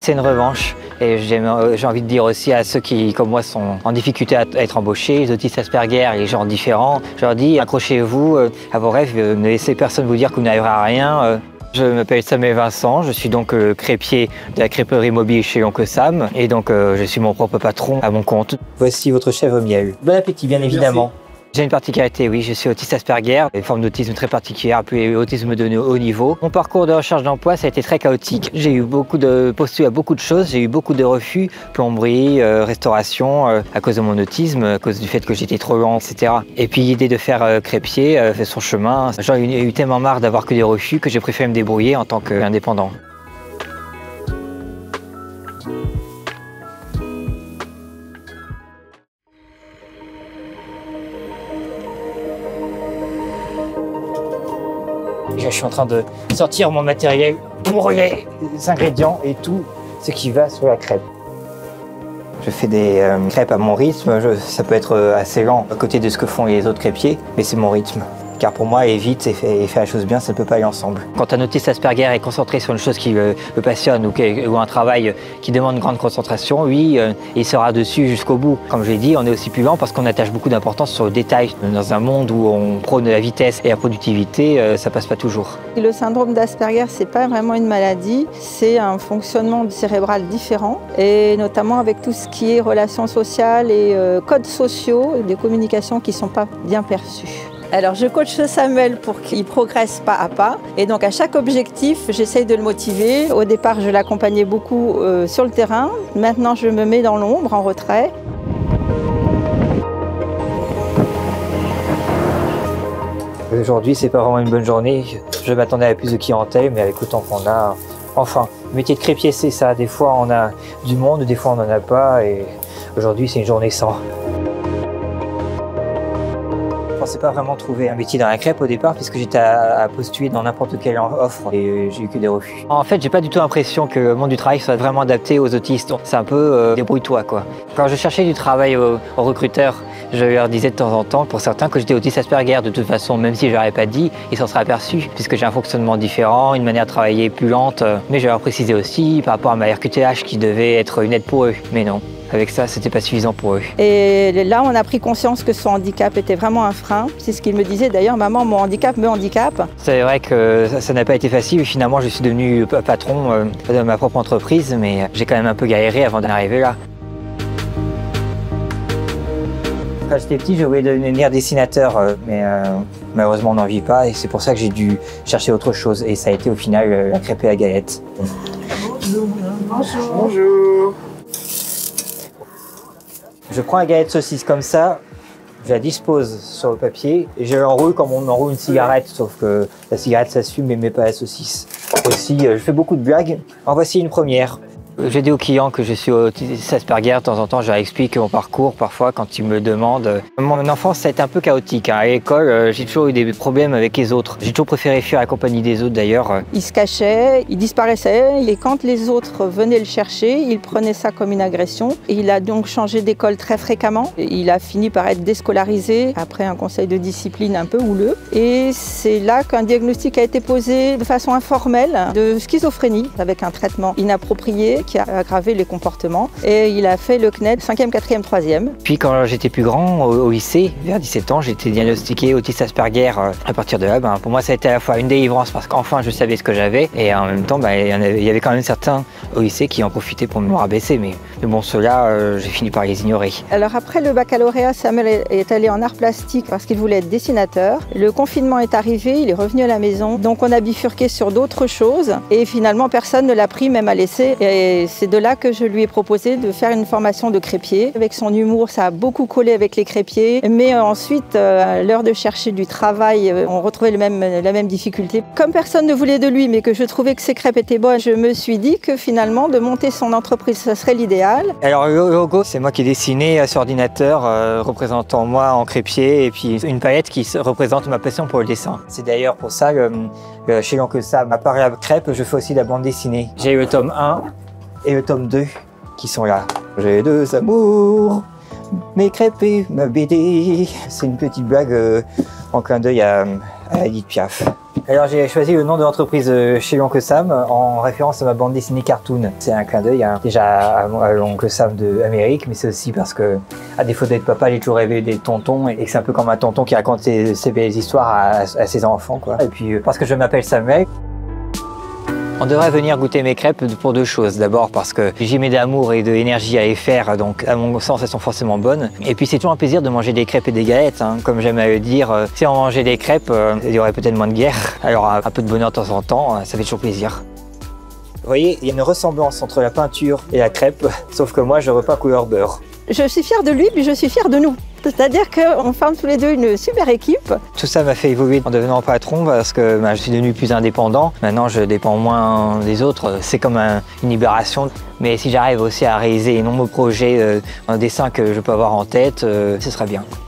C'est une revanche et j'ai envie de dire aussi à ceux qui, comme moi, sont en difficulté à être embauchés, les autistes Asperger, les gens différents, je leur dis accrochez-vous à vos rêves, ne laissez personne vous dire que vous n'arriverez à rien. Je m'appelle Samuel Vincent, je suis donc crêpier de la crêperie mobile chez Oncle Sam et donc je suis mon propre patron à mon compte. Voici votre chèvre miel. Bon appétit bien évidemment. Merci. J'ai une particularité, oui, je suis autiste Asperger, une forme d'autisme très particulière, appelée autisme de haut niveau. Mon parcours de recherche d'emploi, ça a été très chaotique. J'ai eu beaucoup de postulés à beaucoup de choses, j'ai eu beaucoup de refus, plomberie, restauration, à cause de mon autisme, à cause du fait que j'étais trop lent, etc. Et puis l'idée de faire crêpier fait son chemin. J'en ai eu tellement marre d'avoir que des refus que j'ai préféré me débrouiller en tant qu'indépendant. Je suis en train de sortir mon matériel, mon relais, les ingrédients et tout ce qui va sur la crêpe. Je fais des crêpes à mon rythme, ça peut être assez lent à côté de ce que font les autres crêpiers, mais c'est mon rythme. Car pour moi, aller vite et faire la chose bien, ça ne peut pas aller ensemble. Quand un autiste Asperger est concentré sur une chose qui le passionne ou un travail qui demande une grande concentration, oui, il sera dessus jusqu'au bout. Comme je l'ai dit, on est aussi plus lent parce qu'on attache beaucoup d'importance sur le détail. Dans un monde où on prône la vitesse et la productivité, ça passe pas toujours. Le syndrome d'Asperger, c'est pas vraiment une maladie, c'est un fonctionnement cérébral différent et notamment avec tout ce qui est relations sociales et codes sociaux et des communications qui sont pas bien perçus. Alors je coach Samuel pour qu'il progresse pas à pas et donc à chaque objectif j'essaye de le motiver. Au départ je l'accompagnais beaucoup sur le terrain, maintenant je me mets dans l'ombre, en retrait. Aujourd'hui c'est pas vraiment une bonne journée, je m'attendais à plus de clientèle mais avec autant qu'on a, enfin le métier de crêpier c'est ça, des fois on a du monde, des fois on n'en a pas et aujourd'hui c'est une journée sans. Je ne pensais pas vraiment trouver un métier dans la crêpe au départ puisque j'étais à postuler dans n'importe quelle offre et j'ai eu que des refus. En fait, j'ai pas du tout l'impression que le monde du travail soit vraiment adapté aux autistes. C'est un peu débrouille-toi quoi. Quand je cherchais du travail aux recruteurs, je leur disais de temps en temps, pour certains, que j'étais autiste Asperger. De toute façon, même si je l'aurais pas dit, ils s'en seraient aperçus puisque j'ai un fonctionnement différent, une manière de travailler plus lente. Mais je leur précisais aussi par rapport à ma RQTH qui devait être une aide pour eux. Mais non. Avec ça, c'était pas suffisant pour eux. Et là, on a pris conscience que son handicap était vraiment un frein. C'est ce qu'il me disait d'ailleurs, maman, mon handicap me handicape. C'est vrai que ça n'a pas été facile. Finalement, je suis devenu patron de ma propre entreprise, mais j'ai quand même un peu galéré avant d'en arriver là. Quand j'étais petit, je voulais devenir dessinateur, mais malheureusement, on n'en vit pas. Et c'est pour ça que j'ai dû chercher autre chose. Et ça a été au final la crêpe et la galette. Bonjour. Bonjour. Bonjour. Je prends la galette saucisse comme ça, je la dispose sur le papier et je l'enroule comme on enroule une cigarette, sauf que la cigarette ça se fume mais pas la saucisse. Aussi, je fais beaucoup de blagues. En voici une première. Je dis aux clients que je suis autiste Asperger, de temps en temps je leur explique mon parcours parfois quand ils me demandent. Mon enfance ça a été un peu chaotique. À l'école, j'ai toujours eu des problèmes avec les autres. J'ai toujours préféré fuir la compagnie des autres d'ailleurs. Il se cachait, il disparaissait et quand les autres venaient le chercher, il prenait ça comme une agression. Et il a donc changé d'école très fréquemment. Il a fini par être déscolarisé après un conseil de discipline un peu houleux. Et c'est là qu'un diagnostic a été posé de façon informelle de schizophrénie avec un traitement inapproprié qui a aggravé les comportements et il a fait le CNED 5e, 4e, 3e. Puis quand j'étais plus grand, au lycée, vers 17 ans, j'ai été diagnostiqué autiste Asperger. À partir de là, pour moi ça a été à la fois une délivrance parce qu'enfin je savais ce que j'avais et en même temps il y avait quand même certains au lycée qui en profitaient pour me rabaisser mais bon ceux-là j'ai fini par les ignorer. Alors après le baccalauréat, Samuel est allé en art plastique parce qu'il voulait être dessinateur. Le confinement est arrivé, il est revenu à la maison donc on a bifurqué sur d'autres choses et finalement personne ne l'a pris même à l'essai. Et c'est de là que je lui ai proposé de faire une formation de crêpier. Avec son humour, ça a beaucoup collé avec les crêpiers. Mais ensuite, à l'heure de chercher du travail, on retrouvait la même difficulté. Comme personne ne voulait de lui, mais que je trouvais que ses crêpes étaient bonnes, je me suis dit que finalement, de monter son entreprise, ça serait l'idéal. Alors le logo, c'est moi qui ai dessiné sur ordinateur, représentant moi en crêpier, et puis une palette qui représente ma passion pour le dessin. C'est d'ailleurs pour ça que chez Oncle Sam, à part la crêpe, je fais aussi de la bande dessinée. J'ai le tome 1. Et le tome 2 qui sont là. J'ai deux amours, mes crêpes et ma BD. C'est une petite blague en clin d'œil à Edith Piaf. Alors j'ai choisi le nom de l'entreprise chez l'oncle Sam en référence à ma bande dessinée Cartoon. C'est un clin d'œil déjà à l'oncle Sam d'Amérique, mais c'est aussi parce que, à défaut d'être papa, j'ai toujours rêvé d'être tonton et que c'est un peu comme un tonton qui raconte ses belles histoires à ses enfants, quoi. Et puis parce que je m'appelle Samuel. On devrait venir goûter mes crêpes pour deux choses. D'abord parce que j'y mets d'amour et d'énergie à les faire, donc à mon sens elles sont forcément bonnes. Et puis c'est toujours un plaisir de manger des crêpes et des galettes, hein. Comme j'aime à le dire, si on mangeait des crêpes, il y aurait peut-être moins de guerre. Alors un peu de bonheur de temps en temps, ça fait toujours plaisir. Vous voyez, il y a une ressemblance entre la peinture et la crêpe, sauf que moi je repas couleur beurre. Je suis fière de lui, puis je suis fière de nous. C'est-à-dire qu'on forme tous les deux une super équipe. Tout ça m'a fait évoluer en devenant patron parce que je suis devenu plus indépendant. Maintenant, je dépends moins des autres. C'est comme une libération. Mais si j'arrive aussi à réaliser les nombreux projets en dessin que je peux avoir en tête, ce serait bien.